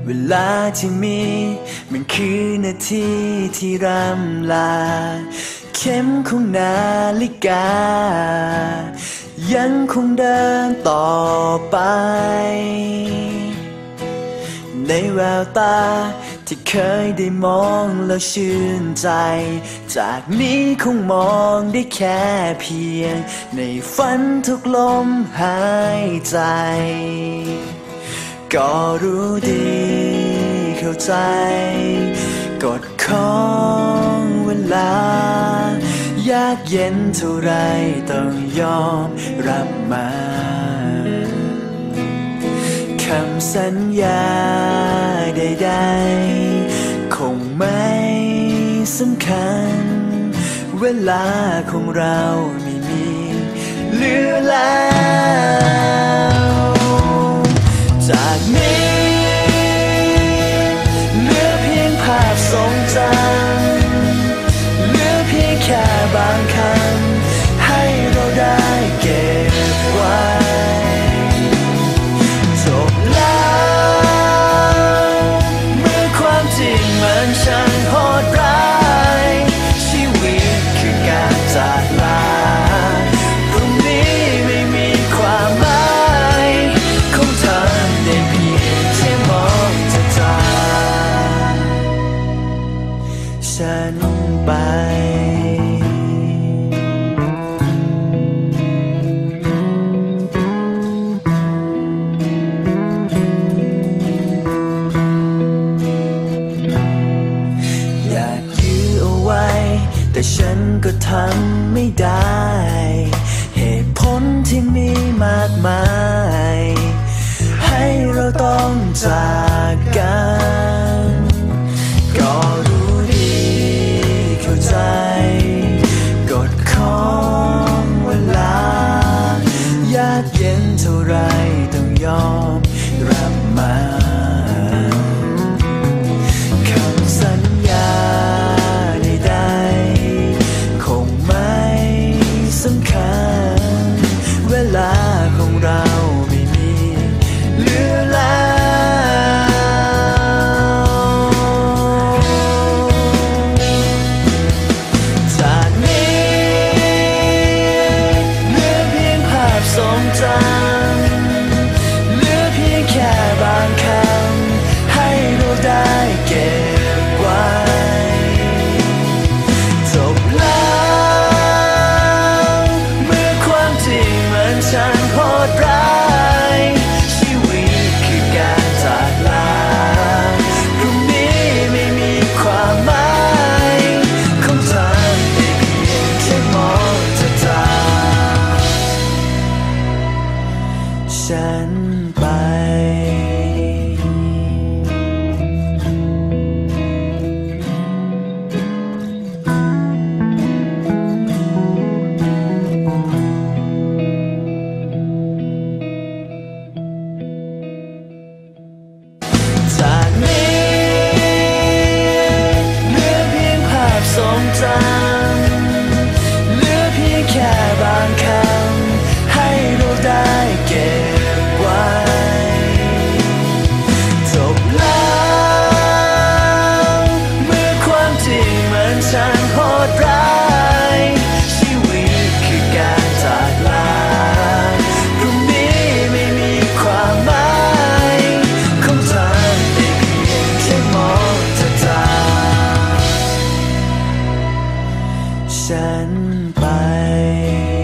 เวลาที่มีมันคือนาทีที่รำลาเข็มของนาฬิกายังคงเดินต่อไปในแววตาที่เคยได้มองแล้วชื่นใจจากนี้คงมองได้แค่เพียงในฝันทุกลมหายใจก็รู้ดีเข้าใจกฎของเวลายากเย็นเท่าไรต้องยอมรับมาคำสัญญาใดๆคงไม่สำคัญเวลาของเราไม่มีเหลือแล้วจากนี้เหลือเพียงภาพทรงจำเหลือเพียงแค่บางคำให้เราได้เก็บไว้จบแล้วเมื่อความจริงมันช่างโหดร้ายชีวิตคือการจากลาพรุ่งนี้ไม่มีความหมายคงทำได้เพียงแค่มองจากฉันไปแต่ฉันก็ทำไม่ได้เหตุผลที่มีมากมายให้เราต้องจากกันก็รู้ดีเข้าใจกฎของเวลายากเย็นเท่าไรต้องยอมรับมาคำสัญญาสำคัญเวลาของเราไม่มีเหลือแล้วจากนี้เหลือเพียงภาพทรงจำเหลือเพียงแค่บางคำให้เราได้เก็บไว้จบฉันโหดร้ายชีวิตคือการจากลาพรุ่งนี้ไม่มีความหมายคงทำได้เพียงแค่มองเธอจากฉันไปจากนี้เหลือเพียงภาพทรงจำเหลือเพียงแค่บางคำให้เราได้เก็บไว้จบแล้วเมื่อความจริงมันช่างโหดร้ายชีวิตคือการจากลาพรุ่งนี้ไม่มีความหมายคงทำได้เพียงแค่มองเธอจากฉันไป